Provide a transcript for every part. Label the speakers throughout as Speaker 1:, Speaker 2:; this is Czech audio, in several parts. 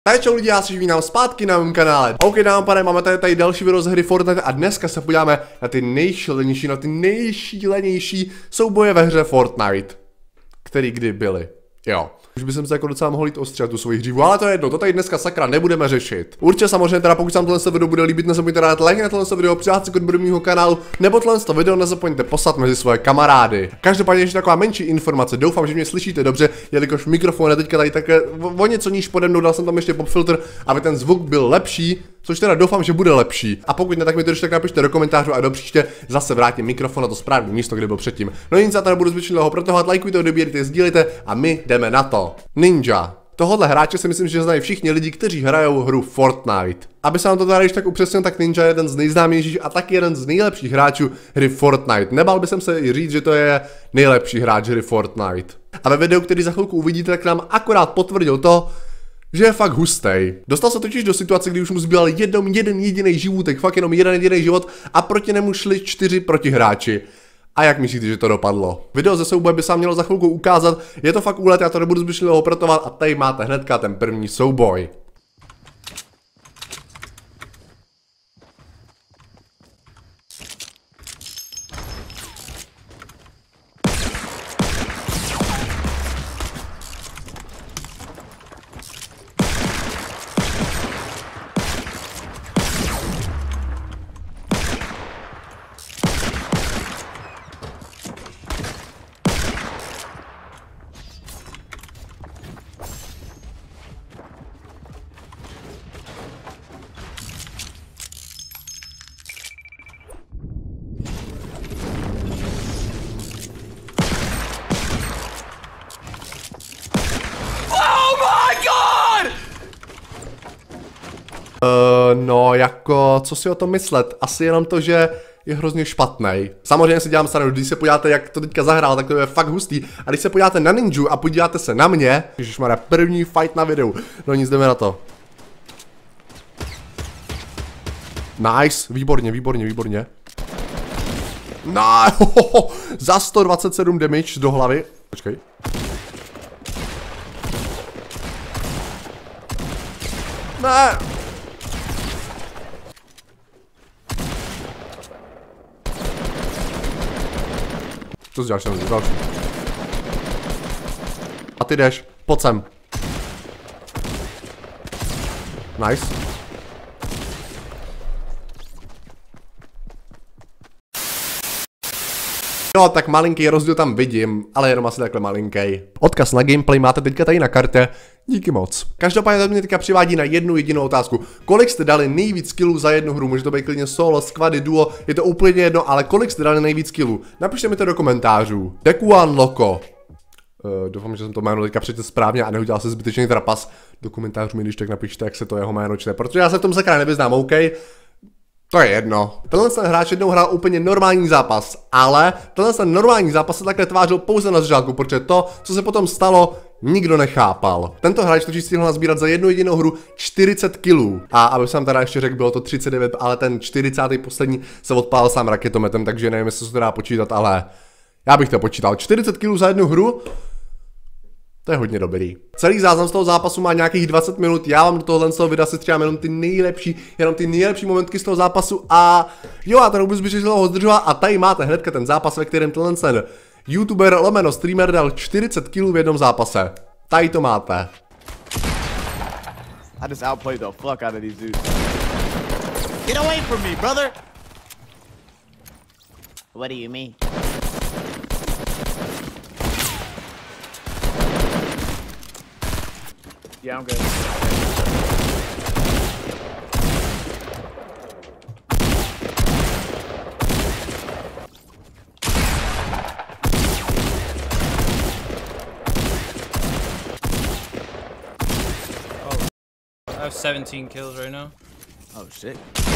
Speaker 1: Takže čau lidi, já si vítám zpátky na mém kanále. OK, dáme pane, máme tady další video z hry Fortnite a dneska se podíváme na ty nejšílenější souboje ve hře Fortnite, který kdy byly. Jo. Už bych se jako docela mohl jít ostřet tu svoji hřívu, ale to je jedno, to tady dneska sakra nebudeme řešit. Určitě samozřejmě teda, pokud se vám tohle video bude líbit, nezapomeňte dát like na tohle video, přidat se do mého kanálu, nebo tohle video nezapomeňte poslat mezi svoje kamarády. Každopádně ještě taková menší informace, doufám, že mě slyšíte dobře, jelikož mikrofon je teďka tady také o něco níž pode mnou, dal jsem tam ještě popfiltr, aby ten zvuk byl lepší. Což teda doufám, že bude lepší. A pokud ne, tak mi to ještě tak napište do komentářů a do příště zase vrátím mikrofon na to správné místo, kde byl předtím. No nic, já tady budu zbytečně dlouho protahovat, lajkujte, odebírejte, sdílejte a my jdeme na to. Ninja. Tohohle hráče si myslím, že znají všichni lidi, kteří hrajou hru Fortnite. Aby se vám to tady tak upřesnil, tak Ninja je jeden z nejznámějších a taky jeden z nejlepších hráčů hry Fortnite. Nebál by jsem se i říct, že to je nejlepší hráč hry Fortnite. A ve videu, který za chvilku uvidíte, tak nám akorát potvrdil to, že je fakt hustej. Dostal se totiž do situace, kdy už mu zbýval jeden jediný životek, fakt jenom jeden jediný život a proti němu šli 4 protihráči. A jak myslíte, že to dopadlo? Video ze souboje by se vám mělo za chvilku ukázat, je to fakt úlet, já to nebudu zbytečně dlouho operovat a tady máte hnedka ten první souboj. No jako, co si o tom myslet? Asi jenom to, že je hrozně špatnej. Samozřejmě si dělám stranu, když se podíváte, jak to teďka zahrál, tak to je fakt hustý. A když se podíváte na Ninju a podíváte se na mě, ježišmarja, první fight na videu. No nic, jdeme na to. Nice, výborně. No, za 127 damage do hlavy. Počkej. Ne. Co jsi děláš tam další? A ty jdeš, pojď sem. Nice. No, tak malinký rozdíl tam vidím, ale jenom asi takhle malinký. Odkaz na gameplay máte teďka tady na kartě. Díky moc. Každopádně to mě teďka přivádí na jednu jedinou otázku. Kolik jste dali nejvíc killů za jednu hru? Může to být klidně solo, squady, duo, je to úplně jedno, ale kolik jste dali nejvíc killů? Napište mi to do komentářů. Dekuan Loko. Doufám, že jsem to jméno teďka přečetl správně a neudělal se zbytečný trapas. Do komentářů mi když tak napište, jak se to jeho jméno čte, protože já se v tom sakra nevyznám, OK? To je jedno. Tenhle ten hráč jednou hrál úplně normální zápas, ale tenhle ten normální zápas se takhle tvářil pouze na začátku, protože to, co se potom stalo, nikdo nechápal. Tento hráč totiž stihl nazbírat za jednu jedinou hru 40 killů. A aby jsem teda ještě řekl, bylo to 39, ale ten 40. poslední se odpálil sám raketometem, takže nevím, jestli se to dá počítat, ale já bych to počítal. 40 killů za jednu hru? To je hodně dobrý. Celý záznam z toho zápasu má nějakých 20 minut, já vám do tohohle videa se stříhám jenom ty nejlepší momentky z toho zápasu a jo, já to nebudu zbytečně dlouho zdržovat a tady máte hnedka ten zápas, ve kterém tenhle ten YouTuber lomeno streamer dal 40 kg v jednom zápase. Tady to máte.
Speaker 2: I just outplayed the fuck out of these dudes. Get away from me, brother! What do you mean? Yeah, I'm good.
Speaker 3: Oh, I have 17 kills right now.
Speaker 2: Oh shit.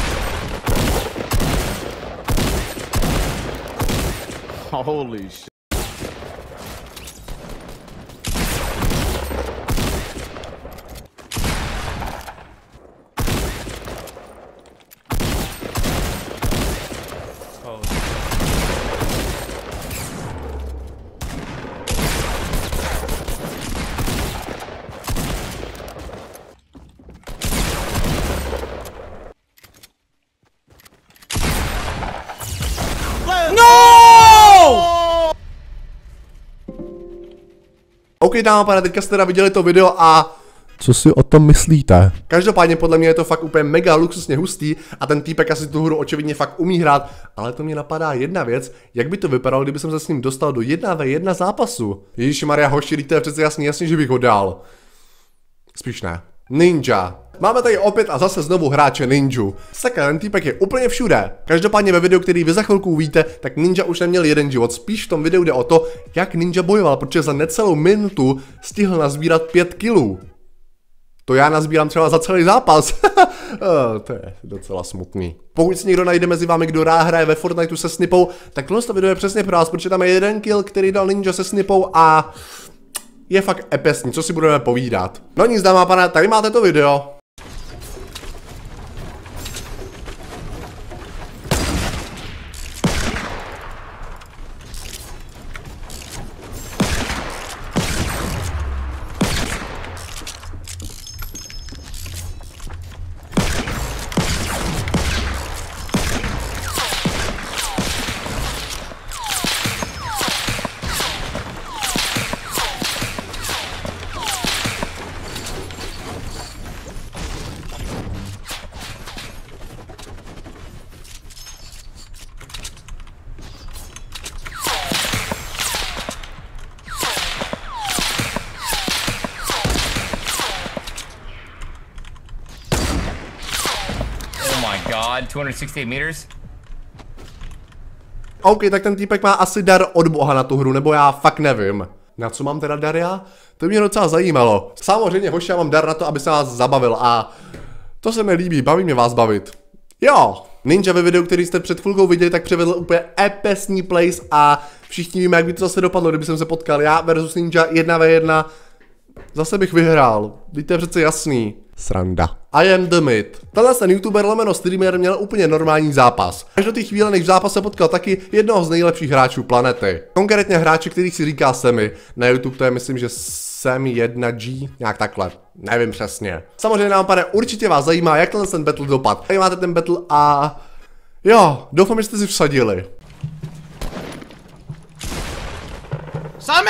Speaker 2: Holy shit.
Speaker 1: OK, dáma pane, teďka jste teda viděli to video a co si o tom myslíte? Každopádně podle mě je to fakt úplně mega luxusně hustý a ten týpek asi tu hru očividně fakt umí hrát, ale to mě napadá jedna věc, jak by to vypadalo, kdyby jsem se s ním dostal do 1v1 zápasu. Ježišmarja, hoši, to je přece jasně, že bych ho dal. Spíš ne. Ninja. Máme tady opět a zase znovu hráče Ninju. Sakra, ten týpek je úplně všude. Každopádně ve videu, který vy za chvilku uvidíte, tak Ninja už neměl jeden život. Spíš v tom videu jde o to, jak Ninja bojoval, protože za necelou minutu stihl nazbírat 5 kilů. To já nazbírám třeba za celý zápas. To je docela smutný. Pokud si někdo najde mezi vámi, kdo hraje ve Fortniteu se snipou, tak tohle video je přesně pro vás, protože tam je jeden kill, který dal Ninja se snipou a je fakt epesní, co si budeme povídat. No nic, dáma a pane, tady máte to video.
Speaker 4: God, 268 meters?
Speaker 1: OK, tak ten týpek má asi dar od boha na tu hru, nebo já fakt nevím. Na co mám teda dar já? To mě docela zajímalo. Samozřejmě, hoši, já mám dar na to, aby se vás zabavil a to se mi líbí, baví mě vás bavit. Jo, Ninja ve videu, který jste před chvilkou viděli, tak převedl úplně epesní plays a všichni víme, jak by to zase dopadlo, kdyby jsem se potkal já versus Ninja 1v1. Zase bych vyhrál, to je přece jasný. Sranda. I am the mid. Tenhle ten youtuber lomeno streamer měl úplně normální zápas. Až do té chvíle, než v zápase potkal taky jednoho z nejlepších hráčů planety. Konkrétně hráče, který si říká Semi. Na YouTube to je myslím, že Semi1G, nějak takhle. Nevím přesně. Samozřejmě nám, pane, určitě vás zajímá, jak ten battle dopad. Tady máte ten battle a jo, doufám, že jste si vsadili.
Speaker 2: Sami!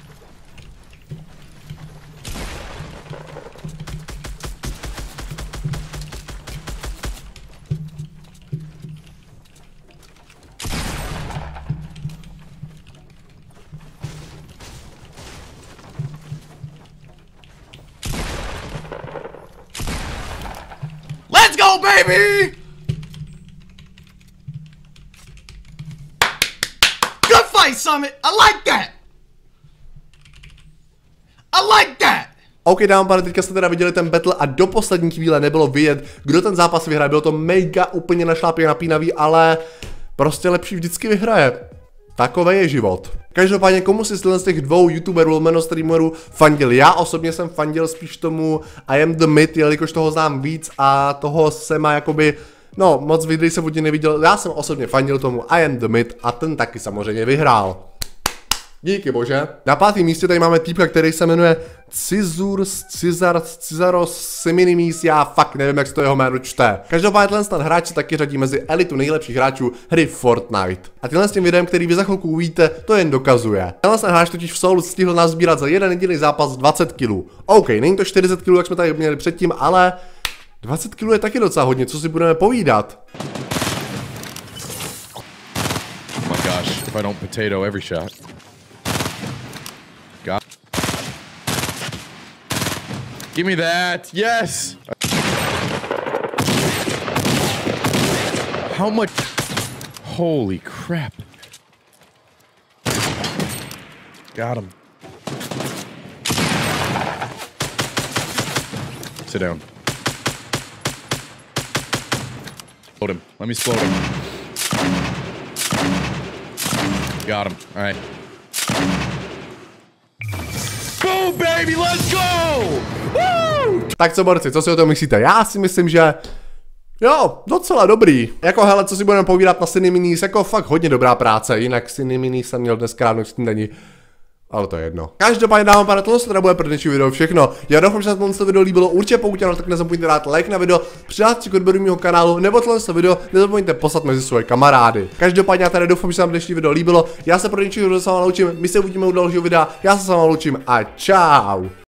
Speaker 2: Let's go, baby! Good fight, Summit! I like that! I like that!
Speaker 1: OK, dáme, pane, teďka jste teda viděli ten battle a do poslední chvíle nebylo vidět, kdo ten zápas vyhraje. Bylo to mega úplně našlápě napínavý, ale prostě lepší vždycky vyhraje. Takový je život. Každopádně, komu si z těch dvou youtuberů, lomeno streamerů fandil? Já osobně jsem fandil spíš tomu I am the mid, jelikož toho znám víc a toho Sema jakoby, no moc videí jsem od něj neviděl. Já jsem osobně fandil tomu I am the mid a ten taky samozřejmě vyhrál. Díky bože. Na 5. místě tady máme týpka, který se jmenuje Cizaros Seminimis, já fakt nevím, jak se to jeho jméno čte. Každopádně ten hráč se taky řadí mezi elitu nejlepších hráčů hry Fortnite. A tímhle s tím videem, který vy za chvilku uvidíte, to jen dokazuje. Tenhle hráč totiž v solo stihl nazbírat za jeden jediný zápas 20 kg. OK, není to 40 kg, jak jsme tady měli předtím, ale 20 kg je taky docela hodně, co si budeme povídat.
Speaker 5: Oh my gosh, if I don't potato every shot. God. Give me that. Yes. How much? Holy crap. Got him. Sit down. Explode him. Let me explode him. Got him. All right. Boom, baby, let's go! Woo!
Speaker 1: Tak co, borci, co si o tom myslíte? Já si myslím, že jo, docela dobrý. Jako hele, co si budeme povídat na Cineminis, jako fakt hodně dobrá práce, jinak Cineminis jsem měl dneska ráno k snídani. Ale to je jedno. Každopádně dávám pár, tohle se teda bude pro dnešní video všechno. Já doufám, že se tohle video líbilo. Určitě pokud ano, tak nezapomeňte dát like na video, přidat si k odběru mého kanálu, nebo tohle video nezapomeňte poslat mezi svoje kamarády. Každopádně já tady doufám, že se vám dnešní video líbilo. Já se pro dnešní video s vámi loučím, my se uvidíme u dalšího videa. Já se s vámi loučím a čau.